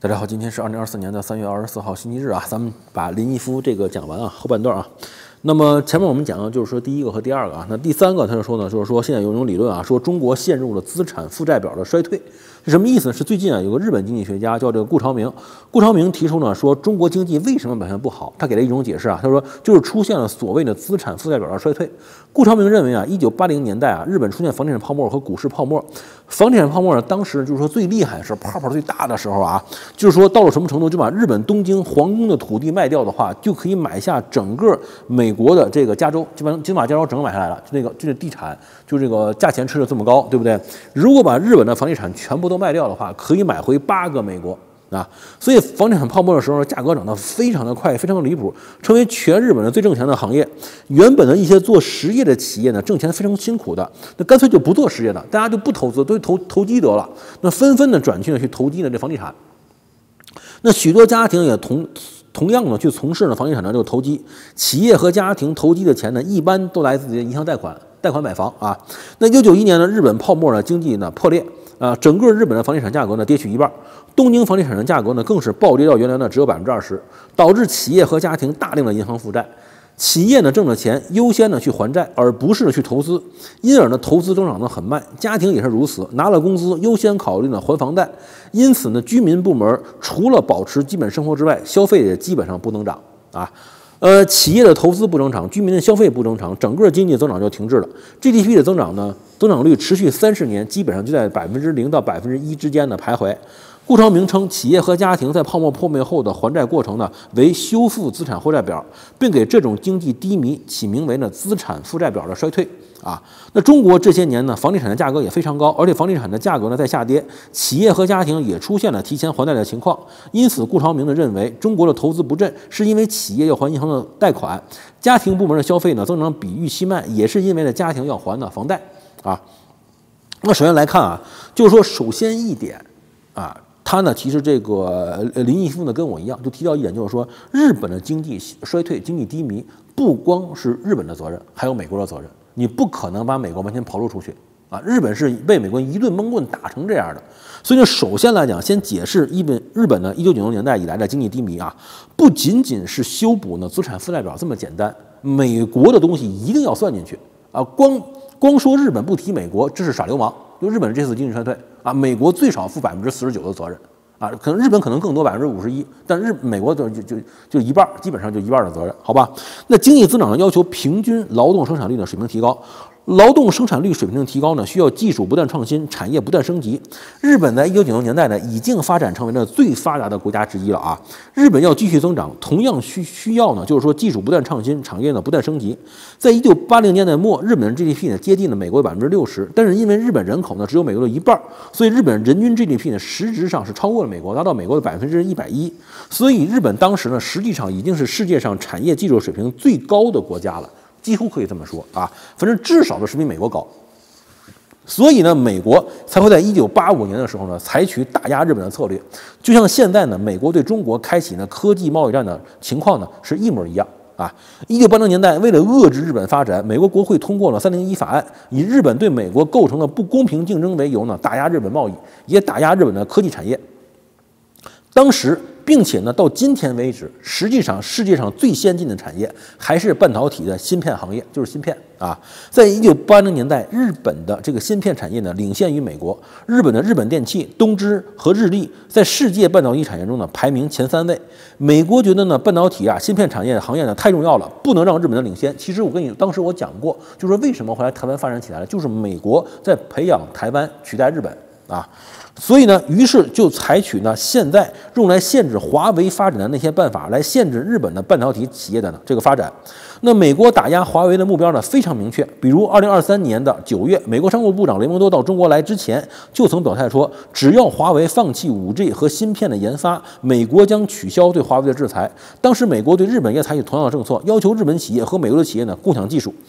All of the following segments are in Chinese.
大家好，今天是2024年的3月24号星期日啊，咱们把林毅夫这个讲完啊，后半段啊。那么前面我们讲的就是说第一个和第二个啊，那第三个他就说呢，就是说现在有一种理论啊，说中国陷入了资产负债表的衰退，是什么意思呢？是最近啊有个日本经济学家叫这个顾朝明，顾朝明提出呢说中国经济为什么表现不好，他给了一种解释啊，他说就是出现了所谓的资产负债表的衰退。顾朝明认为啊，1980年代啊，日本出现房地产泡沫和股市泡沫。房地产泡沫呢，当时就是说最厉害的时候，泡泡最大的时候啊，就是说到了什么程度，就把日本东京皇宫的土地卖掉的话，就可以买下整个美国的这个加州，基本上把加州整个买下来了。这个地产，就这个价钱吃的这么高，对不对？如果把日本的房地产全部都卖掉的话，可以买回8个美国。啊，所以房地产泡沫的时候，价格涨得非常的快，非常的离谱，成为全日本的最挣钱的行业。原本的一些做实业的企业呢，挣钱非常辛苦的，那干脆就不做实业的，大家就不投资，都投机得了。那纷纷的转去呢去投机的这房地产。那许多家庭也同样的去从事了房地产的这个投机。企业和家庭投机的钱呢，一般都来自于银行贷款买房啊。那1991年呢，日本泡沫呢经济呢破裂。整个日本的房地产价格呢跌去一半，东京房地产的价格呢更是暴跌到原来呢只有20%，导致企业和家庭大量的银行负债。企业呢挣了钱，优先呢去还债，而不是去投资，因而呢投资增长得很慢。家庭也是如此，拿了工资优先考虑呢还房贷，因此呢居民部门除了保持基本生活之外，消费也基本上不能涨啊。企业的投资不增长，居民的消费不增长，整个经济增长就停滞了。GDP 的增长率持续30年，基本上就在0%到1%之间的徘徊。顾朝明称，企业和家庭在泡沫破灭后的还债过程呢，为修复资产负债表，并给这种经济低迷起名为呢资产负债表的衰退。那中国这些年呢，房地产的价格也非常高，而且房地产的价格呢在下跌，企业和家庭也出现了提前还贷的情况。因此，顾朝明呢认为，中国的投资不振是因为企业要还银行的贷款，家庭部门的消费呢增长比预期慢，也是因为呢家庭要还的房贷啊。那首先来看啊，就是说首先一点啊。他呢，其实这个林毅夫呢跟我一样，就提到一点，就是说日本的经济衰退、经济低迷，不光是日本的责任，还有美国的责任。你不可能把美国完全刨除出去啊！日本是被美国一顿闷棍打成这样的，所以呢，首先来讲，先解释日本呢1990年代以来的经济低迷啊，不仅仅是修补呢资产负债表这么简单，美国的东西一定要算进去啊！光说日本不提美国，这是耍流氓。就日本这次经济衰退啊，美国最少负49%的责任啊，可能日本可能更多51%，但美国就一半，基本上就一半的责任，好吧？那经济增长要求平均劳动生产率的水平提高。劳动生产率水平的提高呢，需要技术不断创新，产业不断升级。日本在1990年代呢，已经发展成为了最发达的国家之一了啊。日本要继续增长，同样需要呢，就是说技术不断创新，产业呢不断升级。在1980年代末，日本的 GDP 呢接近了美国的60%，但是因为日本人口呢只有美国的一半，所以日本人均 GDP 呢实质上是超过了美国，达到美国的110%。所以日本当时呢，实际上已经是世界上产业技术水平最高的国家了。几乎可以这么说啊，反正至少的是比美国高，所以呢，美国才会在1985年的时候呢，采取打压日本的策略，就像现在呢，美国对中国开启呢科技贸易战的情况呢是一模一样啊。1980年代，为了遏制日本发展，美国国会通过了301法案，以日本对美国构成了不公平竞争为由呢，打压日本贸易，也打压日本的科技产业。当时，并且呢，到今天为止，实际上世界上最先进的产业还是半导体的芯片行业，就是芯片啊。在1980年代，日本的这个芯片产业呢，领先于美国。日本电器、东芝和日立在世界半导体产业中呢，排名前3位。美国觉得呢，半导体啊，芯片产业行业呢太重要了，不能让日本的领先。其实当时我讲过，就是为什么后来台湾发展起来了，就是美国在培养台湾取代日本啊。所以呢，于是就采取呢现在用来限制华为发展的那些办法，来限制日本的半导体企业的这个发展。那美国打压华为的目标呢非常明确，比如2023年的9月，美国商务部长雷蒙多到中国来之前就曾表态说，只要华为放弃5G 和芯片的研发，美国将取消对华为的制裁。当时美国对日本也采取同样的政策，要求日本企业和美国的企业呢共享技术。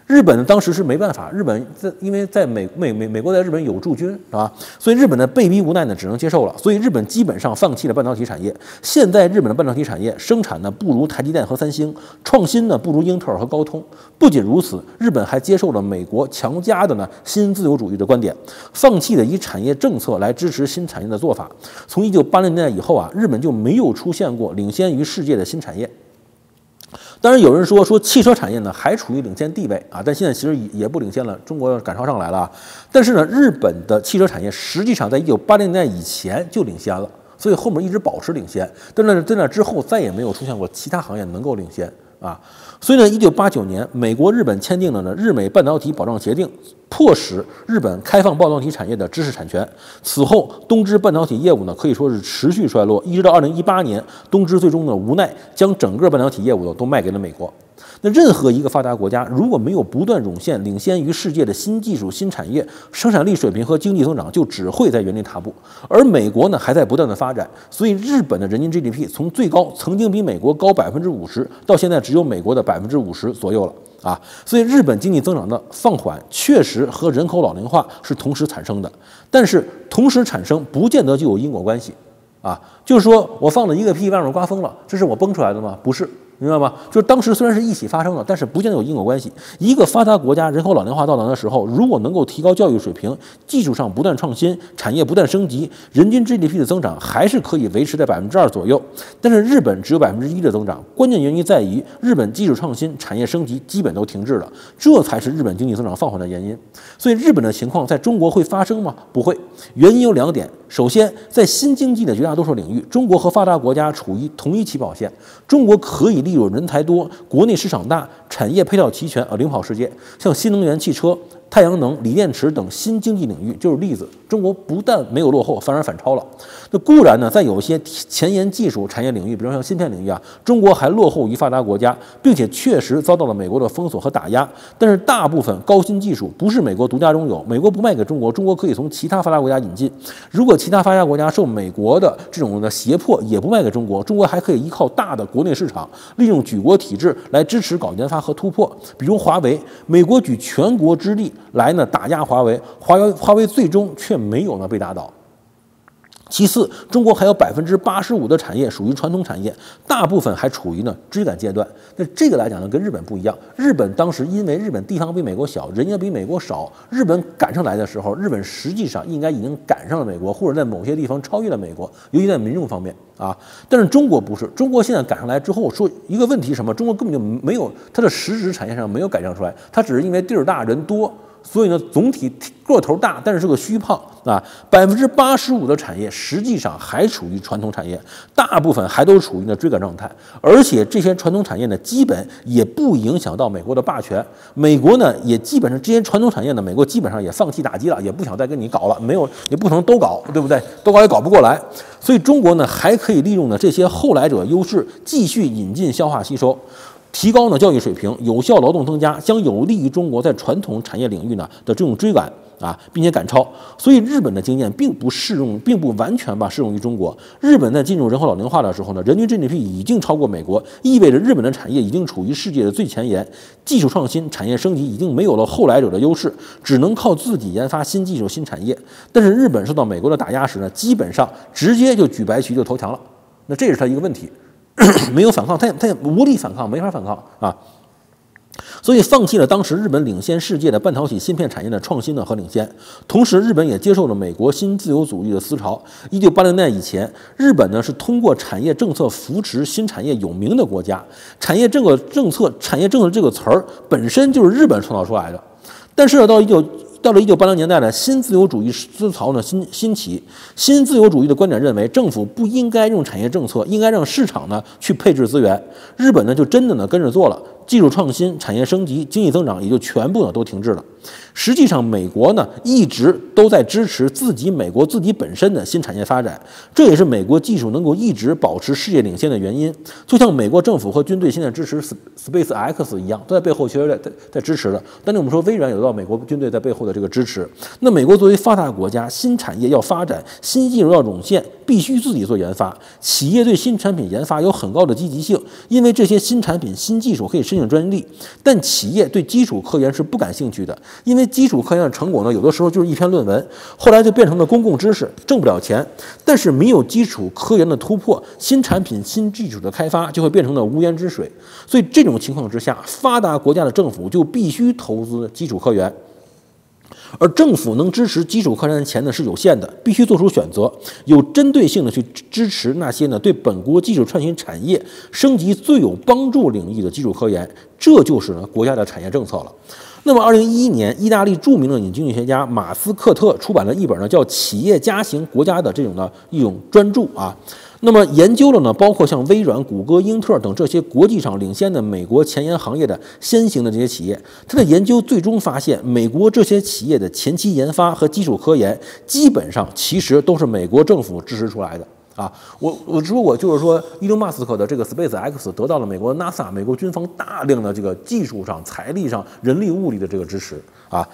日本呢当时是没办法，日本因为在美国在日本有驻军是吧？所以日本呢被逼无奈呢只能接受了，所以日本基本上放弃了半导体产业。现在日本的半导体产业生产呢不如台积电和三星，创新呢不如英特尔和高通。不仅如此，日本还接受了美国强加的呢新自由主义的观点，放弃了以产业政策来支持新产业的做法。从1980年代以后啊，日本就没有出现过领先于世界的新产业。当然有人说汽车产业呢还处于领先地位啊，但现在其实也不领先了，中国赶超上来了。但是呢，日本的汽车产业实际上在1980年代以前就领先了，所以后面一直保持领先。但是在那之后再也没有出现过其他行业能够领先啊。所以呢，1989年，美国、日本签订了呢日美半导体保障协定，迫使日本开放半导体产业的知识产权。此后，东芝半导体业务呢可以说是持续衰落，一直到2018年，东芝最终呢无奈将整个半导体业务都卖给了美国。那任何一个发达国家如果没有不断涌现领先于世界的新技术、新产业，生产力水平和经济增长就只会在原地踏步。而美国呢还在不断的发展，所以日本的人均 GDP 从最高曾经比美国高50%，到现在只有美国的50%左右了啊。所以日本经济增长的放缓确实和人口老龄化是同时产生的，但是同时产生不见得就有因果关系啊。就是说我放了一个屁，外面刮风了，这是我崩出来的吗？不是。明白吗？就是当时虽然是一起发生的，但是不见得有因果关系。一个发达国家人口老龄化到来的时候，如果能够提高教育水平，技术上不断创新，产业不断升级，人均 GDP 的增长还是可以维持在2%左右。但是日本只有1%的增长，关键原因在于日本技术创新、产业升级基本都停滞了，这才是日本经济增长放缓的原因。所以日本的情况在中国会发生吗？不会。原因有2点。首先，在新经济的绝大多数领域，中国和发达国家处于同一起跑线。中国可以利用人才多、国内市场大、产业配套齐全而领跑世界。像新能源汽车、太阳能、锂电池等新经济领域就是例子。中国不但没有落后，反而反超了。那固然呢，在有一些前沿技术产业领域，比如像芯片领域啊，中国还落后于发达国家，并且确实遭到了美国的封锁和打压。但是大部分高新技术不是美国独家拥有，美国不卖给中国，中国可以从其他发达国家引进。如果其他发达国家受美国的这种的胁迫也不卖给中国，中国还可以依靠大的国内市场，利用举国体制来支持搞研发和突破。比如华为，美国举全国之力来呢打压华为，华为最终却没有呢被打倒。其次，中国还有85%的产业属于传统产业，大部分还处于呢追赶阶段。那这个来讲呢，跟日本不一样。日本当时因为日本地方比美国小，人也比美国少，日本赶上来的时候，日本实际上应该已经赶上了美国，或者在某些地方超越了美国，尤其在民众方面啊。但是中国不是，中国现在赶上来之后，说一个问题是什么？中国根本就没有它的实质产业上没有赶上出来，它只是因为地儿大人多。所以呢，总体个头大，但是是个虚胖啊。85%的产业实际上还处于传统产业，大部分还都处于呢追赶状态。而且这些传统产业呢，基本也不影响到美国的霸权。美国呢，也基本上这些传统产业呢，美国基本上也放弃打击了，也不想再跟你搞了，没有也不可能都搞，对不对？都搞也搞不过来。所以中国呢，还可以利用呢这些后来者优势，继续引进、消化、吸收。提高呢教育水平，有效劳动增加，将有利于中国在传统产业领域呢的这种追赶啊，并且赶超。所以日本的经验并不完全适用于中国。日本在进入人口老龄化的时候呢，人均 GDP 已经超过美国，意味着日本的产业已经处于世界的最前沿，技术创新、产业升级已经没有了后来者的优势，只能靠自己研发新技术、新产业。但是日本受到美国的打压时呢，基本上直接就举白旗就投降了。那这是他一个问题。没有反抗，他也无力反抗，没法反抗啊，所以放弃了当时日本领先世界的半导体芯片产业的创新呢和领先。同时，日本也接受了美国新自由主义的思潮。1980年代以前，日本呢是通过产业政策扶持新产业有名的国家。产业政策这个词儿本身就是日本创造出来的，但是到了1980年代呢，新自由主义思潮呢兴起，新自由主义的观点认为，政府不应该用产业政策，应该让市场呢去配置资源。日本呢就真的呢跟着做了，技术创新、产业升级、经济增长也就全部呢都停滞了。实际上，美国呢一直都在支持美国自己本身的新产业发展，这也是美国技术能够一直保持世界领先的原因。就像美国政府和军队现在支持 SpaceX 一样，都在背后确实在支持的。但是我们说微软有到美国军队在背后的这个支持。那美国作为发达国家，新产业要发展，新技术要涌现，必须自己做研发。企业对新产品研发有很高的积极性，因为这些新产品、新技术可以申请专利，但企业对基础科研是不感兴趣的，因为基础科研的成果呢，有的时候就是一篇论文，后来就变成了公共知识，挣不了钱。但是没有基础科研的突破，新产品、新技术的开发就会变成了无源之水。所以这种情况之下，发达国家的政府就必须投资基础科研。而政府能支持基础科研的钱呢是有限的，必须做出选择，有针对性的去支持那些呢对本国基础创新产业升级最有帮助领域的基础科研，这就是呢国家的产业政策了。那么，2011年，意大利著名的经济学家马斯克特出版了一本呢叫《企业家型国家》的这种的一种专著啊。那么研究了呢，包括像微软、谷歌、英特尔等这些国际上领先的美国前沿行业的先行的这些企业，他的研究最终发现，美国这些企业的前期研发和基础科研，基本上其实都是美国政府支持出来的。啊，我如果就是说，伊隆马斯克的这个 SpaceX 得到了美国 NASA 美国军方大量的这个技术上、财力上、人力物力的这个支持啊。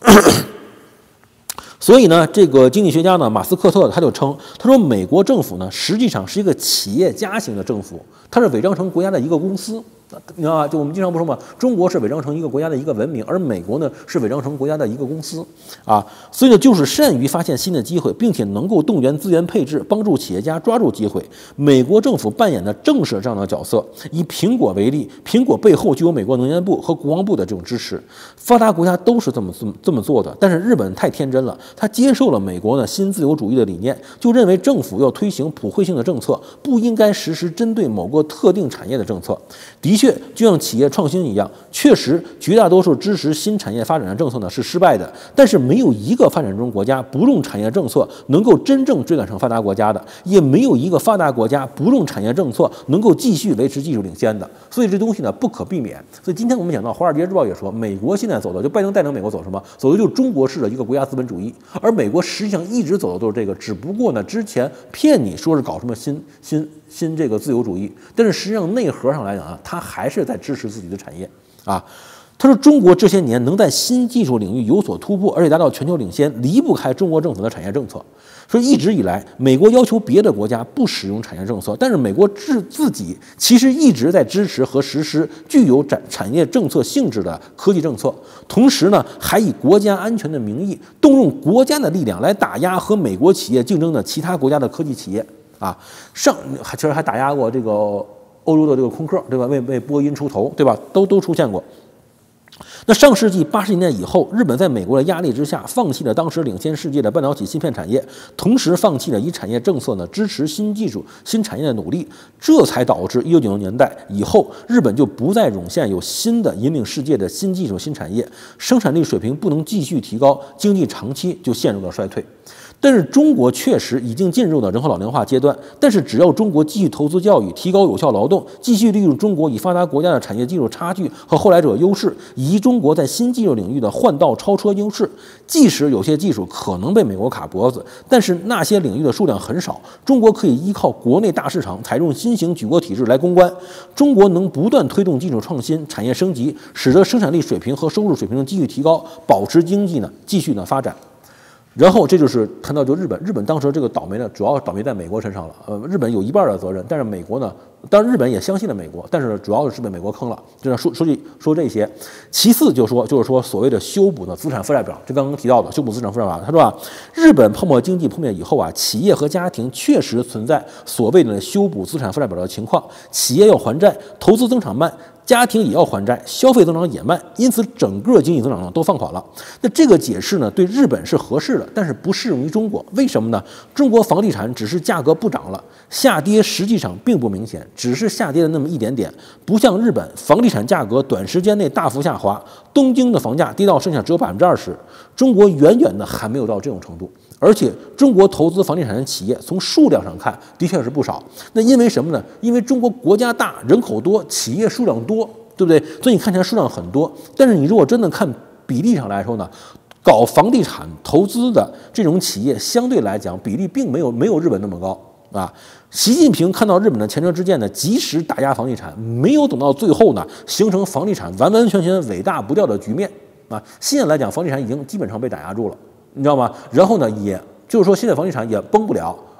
所以呢，这个经济学家呢，马斯克特他就称，他说美国政府呢，实际上是一个企业家型的政府，它是伪装成国家的一个公司。你知道吧？就我们经常不说嘛，中国是伪装成一个国家的一个文明，而美国呢是伪装成国家的一个公司啊。所以呢，就是善于发现新的机会，并且能够动员资源配置，帮助企业家抓住机会。美国政府扮演的正是这样的角色。以苹果为例，苹果背后就有美国能源部和国防部的这种支持。发达国家都是这么做的，但是日本太天真了，他接受了美国呢新自由主义的理念，就认为政府要推行普惠性的政策，不应该实施针对某个特定产业的政策。的确，就像企业创新一样，确实绝大多数支持新产业发展的政策呢是失败的，但是没有一个发展中国家不用产业政策能够真正追赶上发达国家的，也没有一个发达国家不用产业政策能够继续维持技术领先的。所以这东西呢不可避免。所以今天我们讲到《华尔街日报》也说，美国现在走的就拜登带领美国走什么？走的就是中国式的一个国家资本主义，而美国实际上一直走的都是这个，只不过呢之前骗你说是搞什么新这个自由主义，但是实际上内核上来讲啊，它还是在支持自己的产业啊。他说，中国这些年能在新技术领域有所突破，而且达到全球领先，离不开中国政府的产业政策。说一直以来，美国要求别的国家不使用产业政策，但是美国自己其实一直在支持和实施具有产业政策性质的科技政策，同时呢，还以国家安全的名义，动用国家的力量来打压和美国企业竞争的其他国家的科技企业啊。其实还打压过这个欧洲的这个空客，对吧？为波音出头，对吧？都出现过。那上世纪80年代以后，日本在美国的压力之下，放弃了当时领先世界的半导体芯片产业，同时放弃了以产业政策呢支持新技术、新产业的努力，这才导致1990年代以后，日本就不再涌现有新的引领世界的新技术、新产业，生产力水平不能继续提高，经济长期就陷入了衰退。但是中国确实已经进入了人口老龄化阶段，但是只要中国继续投资教育，提高有效劳动，继续利用中国与发达国家的产业技术差距和后来者优势，以及中国在新技术领域的换道超车优势，即使有些技术可能被美国卡脖子，但是那些领域的数量很少，中国可以依靠国内大市场，采用新型举国体制来攻关。中国能不断推动技术创新、产业升级，使得生产力水平和收入水平继续提高，保持经济呢继续发展。然后这就是谈到就日本当时这个倒霉呢，主要倒霉在美国身上了。日本有一半的责任，但是美国呢，当然日本也相信了美国，但是主要是被美国坑了。这样说这些。其次就是说所谓的修补的资产负债表，这刚刚提到的修补资产负债表，他说啊，日本泡沫经济破灭以后啊，企业和家庭确实存在所谓的修补资产负债表的情况，企业要还债，投资增长慢。家庭也要还债，消费增长也慢，因此整个经济增长呢都放缓了。那这个解释呢，对日本是合适的，但是不适用于中国。为什么呢？中国房地产只是价格不涨了，下跌实际上并不明显，只是下跌了那么一点点。不像日本，房地产价格短时间内大幅下滑，东京的房价跌到剩下只有20%，中国远远的还没有到这种程度。而且中国投资房地产的企业从数量上看的确是不少，那因为什么呢？因为中国国家大，人口多，企业数量多，对不对？所以你看起来数量很多，但是你如果真的看比例上来说呢，搞房地产投资的这种企业相对来讲比例并没有日本那么高啊。习近平看到日本的前车之鉴呢，及时打压房地产，没有等到最后呢，形成房地产完完全全尾大不掉的局面啊。现在来讲，房地产已经基本上被打压住了。你知道吗？然后呢，也就是说，现在房地产也崩不了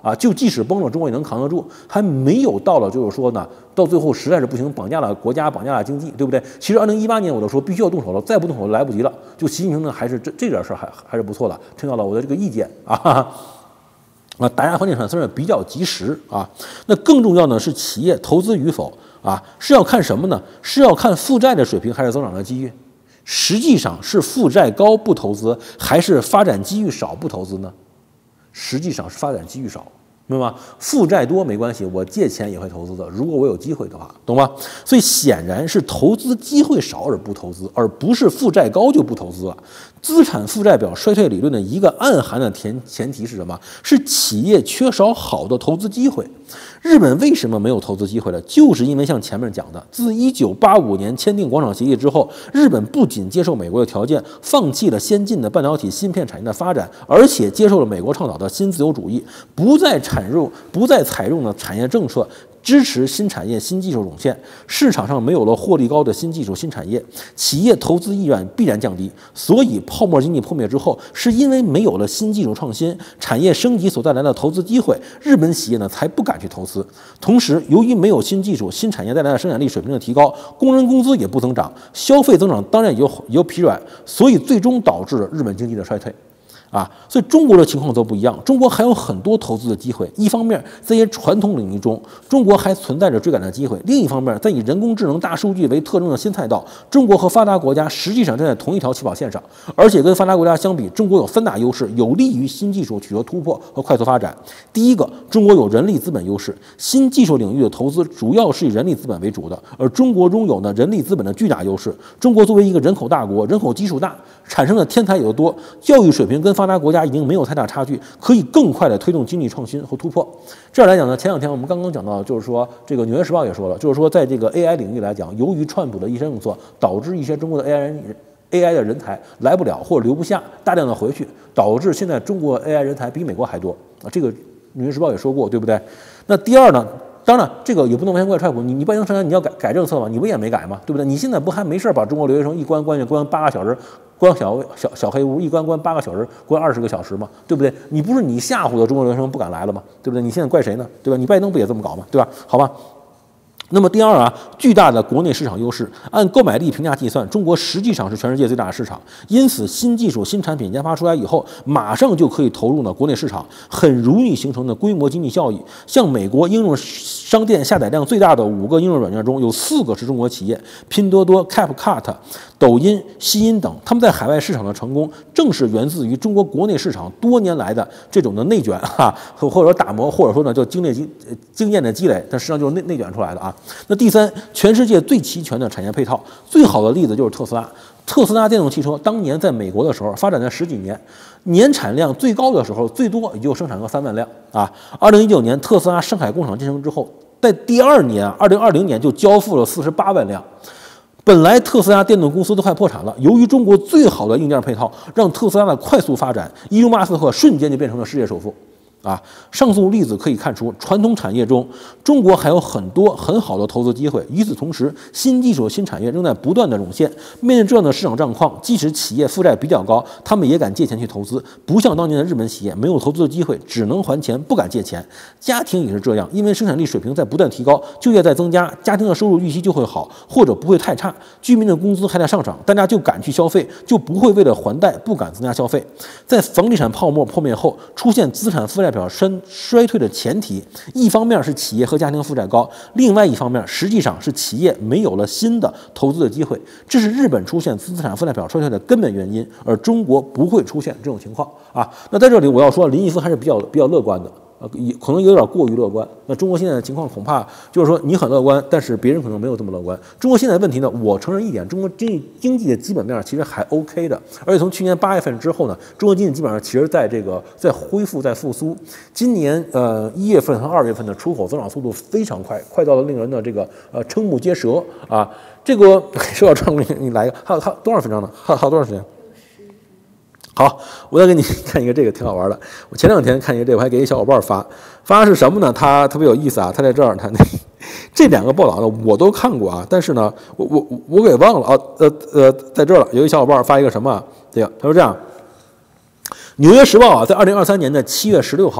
啊，就即使崩了，中国也能扛得住，还没有到了就是说呢，到最后实在是不行，绑架了国家，绑架了经济，对不对？其实2018年我就说必须要动手了，再不动手来不及了。就习近平呢，还是这点事儿还是不错的，听到了我的这个意见啊。打压房地产虽然比较及时啊，那更重要呢是企业投资与否啊，是要看什么呢？是要看负债的水平还是增长的机遇？实际上是负债高不投资，还是发展机遇少不投资呢？实际上是发展机遇少。明白吗？负债多没关系，我借钱也会投资的。如果我有机会的话，懂吗？所以显然是投资机会少而不投资，而不是负债高就不投资了。资产负债表衰退理论的一个暗含的前提是什么？是企业缺少好的投资机会。日本为什么没有投资机会了？就是因为像前面讲的，自1985年签订广场协议之后，日本不仅接受美国的条件，放弃了先进的半导体芯片产业的发展，而且接受了美国倡导的新自由主义，不再采用了产业政策，支持新产业、新技术涌现，市场上没有了获利高的新技术、新产业，企业投资意愿必然降低。所以，泡沫经济破灭之后，是因为没有了新技术创新、产业升级所带来的投资机会，日本企业呢才不敢去投资。同时，由于没有新技术、新产业带来的生产力水平的提高，工人工资也不增长，消费增长当然也有疲软，所以最终导致了日本经济的衰退。所以中国的情况则不一样，中国还有很多投资的机会。一方面，在一些传统领域中，中国还存在着追赶的机会；另一方面，在以人工智能、大数据为特征的新赛道，中国和发达国家实际上站在同一条起跑线上。而且跟发达国家相比，中国有3大优势，有利于新技术取得突破和快速发展。第一个，中国有人力资本优势，新技术领域的投资主要是以人力资本为主的，而中国拥有呢人力资本的巨大优势。中国作为一个人口大国，人口基数大，产生的天才也多，教育水平跟发达国家已经没有太大差距，可以更快的推动经济创新和突破。这样来讲呢，前2天我们刚刚讲到，就是说这个《纽约时报》也说了，就是说在这个 AI 领域来讲，由于川普的一些政策，导致一些中国的 AI 的人才来不了或者留不下，大量的回去，导致现在中国 AI 人才比美国还多啊。这个《纽约时报》也说过，对不对？那第二呢？当然，这个也不能完全怪川普，你拜登上台你要改政策嘛，你不也没改嘛，对不对？你现在不还没事把中国留学生一关8个小时，关小黑屋，一关8个小时，关20个小时嘛，对不对？你不是你吓唬的中国留学生不敢来了吗？对不对？你现在怪谁呢？对吧？你拜登不也这么搞吗？对吧？好吧。那么第二巨大的国内市场优势，按购买力评价计算，中国实际上是全世界最大的市场。因此，新技术、新产品研发出来以后，马上就可以投入呢国内市场，很容易形成的规模经济效益。像美国应用商店下载量最大的5个应用软件中，有4个是中国企业，拼多多、CapCut、抖音、西音等。他们在海外市场的成功，正是源自于中国国内市场多年来的这种的内卷或者说打磨，或者说呢叫经验的积累，但实际上就是内卷出来的啊。那第三，全世界最齐全的产业配套，最好的例子就是特斯拉。特斯拉电动汽车当年在美国的时候发展了10几年，年产量最高的时候，最多也就生产个3万辆啊。2019年特斯拉上海工厂建成之后，在第2年2020年就交付了48万辆。本来特斯拉电动公司都快破产了，由于中国最好的硬件配套，让特斯拉的快速发展，伊隆马斯克瞬间就变成了世界首富。上述例子可以看出，传统产业中，中国还有很多很好的投资机会。与此同时，新技术、新产业仍在不断的涌现。面对这样的市场状况，即使企业负债比较高，他们也敢借钱去投资，不像当年的日本企业没有投资的机会，只能还钱，不敢借钱。家庭也是这样，因为生产力水平在不断提高，就业在增加，家庭的收入预期就会好，或者不会太差，居民的工资还在上涨，大家就敢去消费，就不会为了还贷不敢增加消费。在房地产泡沫破灭后，出现资产负债表衰退的前提，一方面是企业和家庭负债高，另外一方面实际上是企业没有了新的投资的机会，这是日本出现资产负债表衰退的根本原因，而中国不会出现这种情况那在这里我要说，林毅夫还是比较乐观的。可能有点过于乐观。那中国现在的情况恐怕就是说你很乐观，但是别人可能没有这么乐观。中国现在的问题呢，我承认一点，中国经济的基本面其实还 OK 的，而且从去年8月份之后呢，中国经济基本上其实在恢复在复苏。今年1月份和2月份的出口增长速度非常快，快到了令人的瞠目结舌啊！这个说到这儿，你来一个，还有多少分钟呢？还有多长时间？好，我再给你看一个，这个挺好玩的。我前2天看一个这个，我还给一小伙伴发的是什么呢？他特别有意思啊，他在这儿，他这2个报道呢我都看过但是呢我给忘了在这儿了。有一小伙伴发一个什么？这个他说这样，《纽约时报》在2023年的7月16号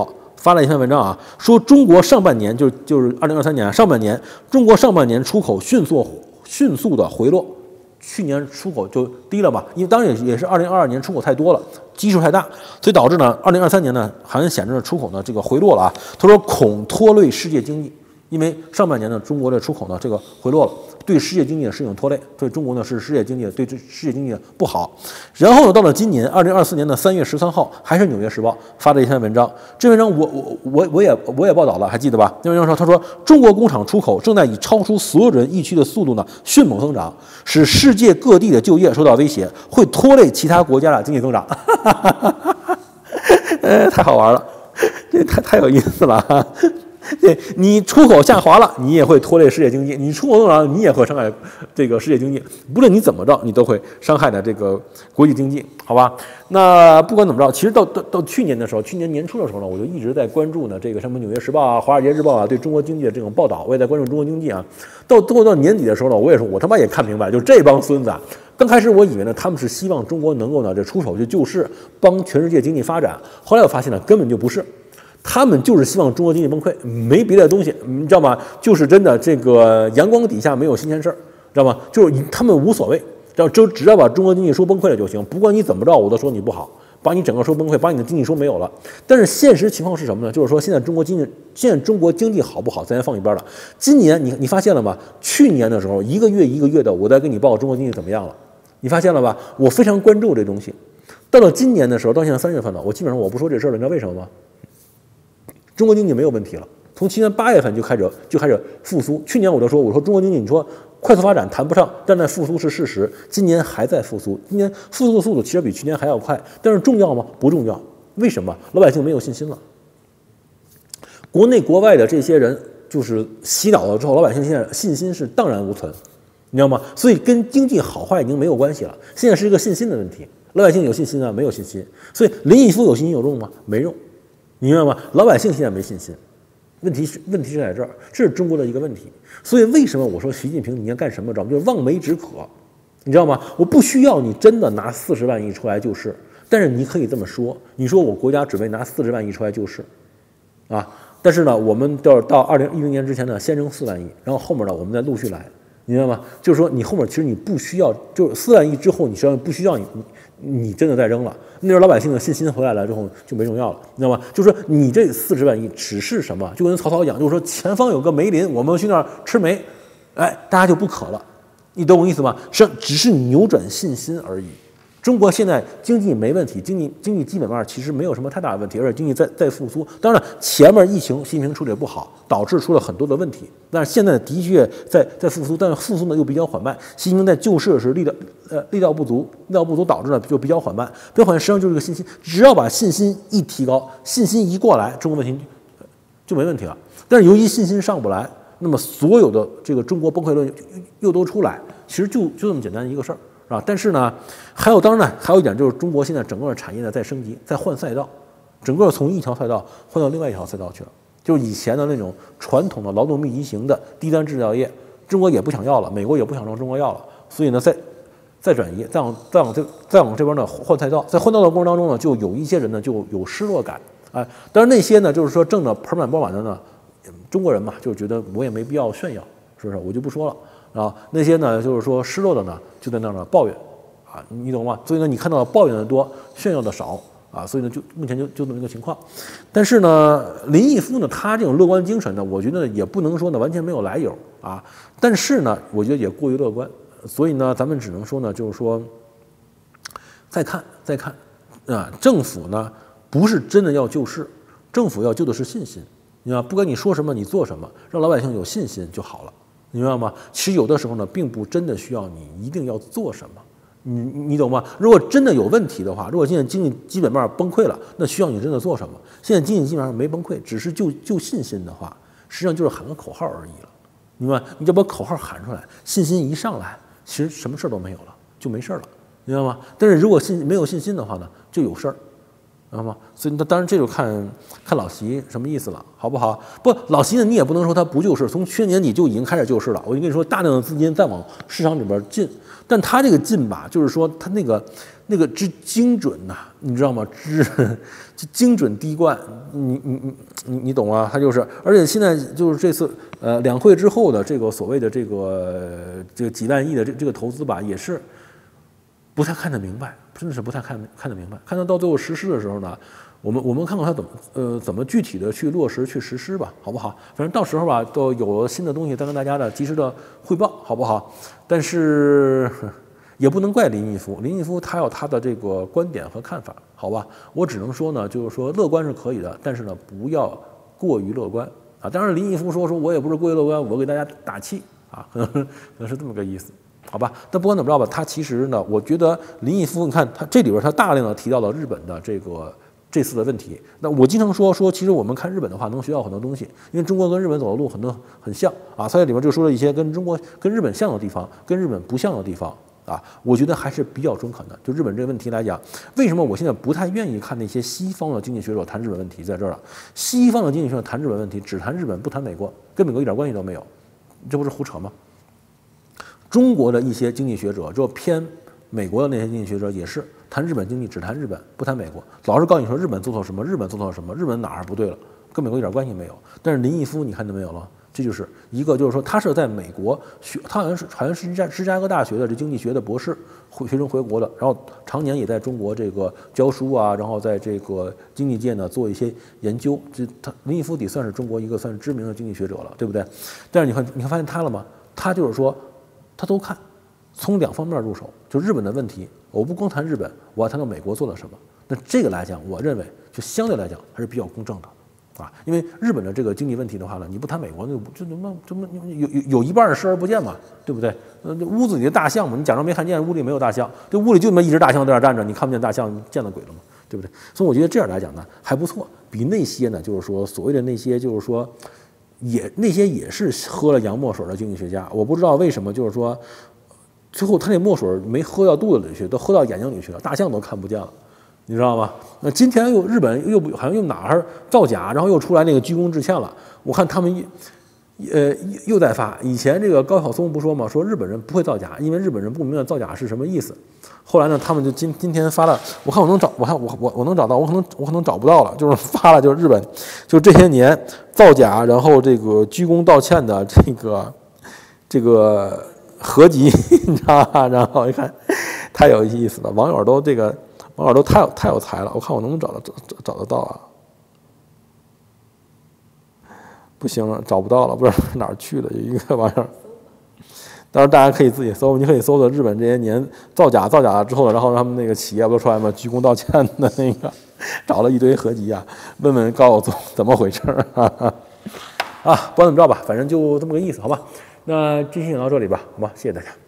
发了一篇文章啊，说中国上半年就是2023年上半年，中国上半年出口迅速的回落。去年出口就低了嘛，因为当然也是2022年出口太多了，基数太大，所以导致呢2023年呢好像显示出口呢这个回落了啊。他说恐拖累世界经济，因为上半年呢中国的出口呢这个回落了，对世界经济是一种拖累，对中国呢是世界经济对世界经济不好。然后呢到了今年2024年的3月13号，还是《纽约时报》发的一篇文章，这篇文章我也报道了，还记得吧？那文章说，他说中国工厂出口正在以超出所有人预期的速度呢迅猛增长，使世界各地的就业受到威胁，会拖累其他国家的经济增长。太好玩了，这太有意思了哈。对，你出口下滑了，你也会拖累世界经济；你出口增长，你也会伤害这个世界经济。不论你怎么着，你都会伤害的这个国际经济，好吧？那不管怎么着，其实到去年的时候，去年年初的时候呢，我就一直在关注呢这个什么《纽约时报》啊、《华尔街日报》啊对中国经济的这种报道，我也在关注中国经济啊。到年底的时候呢，我也说，我他妈也看明白，就这帮孙子啊。刚开始我以为呢，他们是希望中国能够呢这出手去救市，帮全世界经济发展。后来我发现呢，根本就不是。他们就是希望中国经济崩溃，没别的东西，你知道吗？就是真的这个阳光底下没有新鲜事儿，知道吗？就是他们无所谓，只要把中国经济说崩溃了就行，不管你怎么着，我都说你不好，把你整个说崩溃，把你的经济说没有了。但是现实情况是什么呢？就是说现在中国经济好不好，咱先放一边了。今年你发现了吗？去年的时候，一个月的，我在跟你报中国经济怎么样了，你发现了吧？我非常关注这东西。到了今年的时候，到现在3月份了，我基本上我不说这事儿了，你知道为什么吗？中国经济没有问题了，从去年8月份就开始复苏。去年我说中国经济，你说快速发展谈不上，但在复苏是事实。今年还在复苏，今年复苏的速度其实比去年还要快，但是重要吗？不重要。为什么？老百姓没有信心了。国内国外的这些人就是洗脑了之后，老百姓现在信心是荡然无存，你知道吗？所以跟经济好坏已经没有关系了，现在是一个信心的问题。老百姓有信心啊，没有信心。所以林毅夫有信心有用吗？没用。你明白吗？老百姓现在没信心，问题是在这儿，这是中国的一个问题。所以为什么我说习近平你要干什么？知道吗？就是望梅止渴，你知道吗？我不需要你真的拿40万亿出来救市，但是你可以这么说，你说我国家准备拿40万亿出来救市，啊，但是呢，我们到2010年之前呢，先扔4万亿，然后后面呢，我们再陆续来，你明白吗？就是说你后面其实你不需要，就是4万亿之后，你实际上不需要你真的再扔了，那时候老百姓的信心回来了之后就没重要了，你知道吗？就是说你这40万亿只是什么？就跟曹操讲，就是说前方有个梅林，我们去那儿吃梅，哎，大家就不渴了，你懂我意思吗？只是扭转信心而已。中国现在经济没问题，经济基本面其实没有什么太大的问题，而且经济在复苏。当然，前面疫情习近平处理不好，导致出了很多的问题。但是现在的确在复苏，但是复苏呢又比较缓慢。习近平在救市时力道不足导致呢就比较缓慢。比较缓慢实际上就是这个信心，只要把信心一提高，信心一过来，中国问题就没问题了。但是由于信心上不来，那么所有的这个中国崩溃论又都出来，其实就这么简单的一个事儿。啊，但是呢，当然还有一点就是，中国现在整个产业呢在升级，在换赛道，整个从一条赛道换到另外一条赛道去了。就是以前的那种传统的劳动密集型的低端制造业，中国也不想要了，美国也不想让中国要了，所以呢，再转移，再往这边呢换赛道，在换道的过程当中呢，就有一些人呢就有失落感啊。当然那些呢就是说挣得盆满钵满的呢，中国人嘛就觉得我也没必要炫耀，是不是？我就不说了。啊，那些呢，就是说失落的呢，就在那儿呢抱怨，啊，你懂吗？所以呢，你看到抱怨的多，炫耀的少，啊，所以呢，目前就这么一个情况。但是呢，林毅夫呢，他这种乐观精神呢，我觉得也不能说呢完全没有来由啊。但是呢，我觉得也过于乐观，所以呢，咱们只能说呢，就是说，再看啊，政府呢不是真的要救市，政府要救的是信心，你知道，不管你说什么，你做什么，让老百姓有信心就好了。你明白吗？其实有的时候呢，并不真的需要你一定要做什么，你懂吗？如果真的有问题的话，如果现在经济基本面崩溃了，那需要你真的做什么？现在经济基本上没崩溃，只是就信心的话，实际上就是喊个口号而已了。明白？你就把口号喊出来，信心一上来，其实什么事都没有了，就没事了，明白吗？但是如果没有信心的话呢，就有事儿知道吗？所以那当然这就看老习什么意思了，好不好？不，老习呢你也不能说他不救市，从去年年底就已经开始救市了。我就跟你说，大量的资金在往市场里边进，但他这个进吧，就是说他那个之精准呐，你知道吗？精准滴灌，你懂啊？他就是，而且现在就是这次两会之后的这个所谓的这个几万亿的这个投资吧，也是不太看得明白，真的是不太看得明白。看到最后实施的时候呢，我们看看他怎么具体的去落实去实施吧，好不好？反正到时候吧，都有了新的东西再跟大家的及时的汇报，好不好？但是也不能怪林毅夫他有他的这个观点和看法，好吧？我只能说呢，就是说乐观是可以的，但是呢，不要过于乐观啊。当然，林毅夫说我也不是过于乐观，我给大家打气啊，可能是这么个意思。好吧，但不管怎么着吧，他其实呢，我觉得林毅夫，你看他这里边他大量的提到了日本的这次的问题。那我经常说，其实我们看日本的话，能学到很多东西，因为中国跟日本走的路很像啊。他在里面就说了一些跟日本像的地方，跟日本不像的地方啊。我觉得还是比较中肯的。就日本这个问题来讲，为什么我现在不太愿意看那些西方的经济学者谈日本问题，在这儿了。西方的经济学者谈日本问题，只谈日本不谈美国，跟美国一点关系都没有，这不是胡扯吗？中国的一些经济学者，就偏美国的那些经济学者也是谈日本经济，只谈日本，不谈美国，老是告诉你说日本做错什么，日本做错什么，日本哪儿不对了，跟美国一点关系没有。但是林毅夫你看到没有了？这就是一个，就是说他是在美国学，他好像是芝加哥大学的这经济学的博士，学生回国的，然后常年也在中国这个教书啊，然后在这个经济界呢做一些研究。林毅夫得算是中国一个算是知名的经济学者了，对不对？但是你看发现他了吗？他就是说。他都看，从两方面入手。就日本的问题，我不光谈日本，我要谈到美国做了什么。那这个来讲，我认为就相对来讲还是比较公正的，啊，因为日本的这个经济问题的话呢，你不谈美国，就怎么有一半视而不见嘛，对不对？屋子里的大象嘛，你假装没看见，屋里没有大象，这屋里就那么一只大象在那站着，你看不见大象，见了鬼了嘛，对不对？所以我觉得这样来讲呢还不错，比那些呢就是说所谓的那些就是说。那些也是喝了洋墨水的经济学家，我不知道为什么，就是说，最后他那墨水没喝到肚子里去，都喝到眼睛里去了，大象都看不见了，你知道吗？那今天日本又好像又哪儿造假，然后又出来那个鞠躬致歉了，我看他们又在发。以前这个高晓松不说嘛，说日本人不会造假，因为日本人不明白造假是什么意思。后来呢，他们就今天发了，我看我能找，我能找到，我可能找不到了，就是发了，就是日本就这些年造假，然后这个鞠躬道歉的这个合集，你知道吧？然后一看太有意思了，网友都太有才了，我看我能不能找得到啊？不行了，找不到了，不知道哪儿去了，有一个网友。当然，大家可以自己搜，你可以搜的日本这些年造假了之后，然后他们那个企业不都出来吗？鞠躬道歉的那个，找了一堆合集啊，问问高晓松怎么回事啊？不管怎么着吧，反正就这么个意思，好吧？那这期讲到这里吧，好吧，谢谢大家。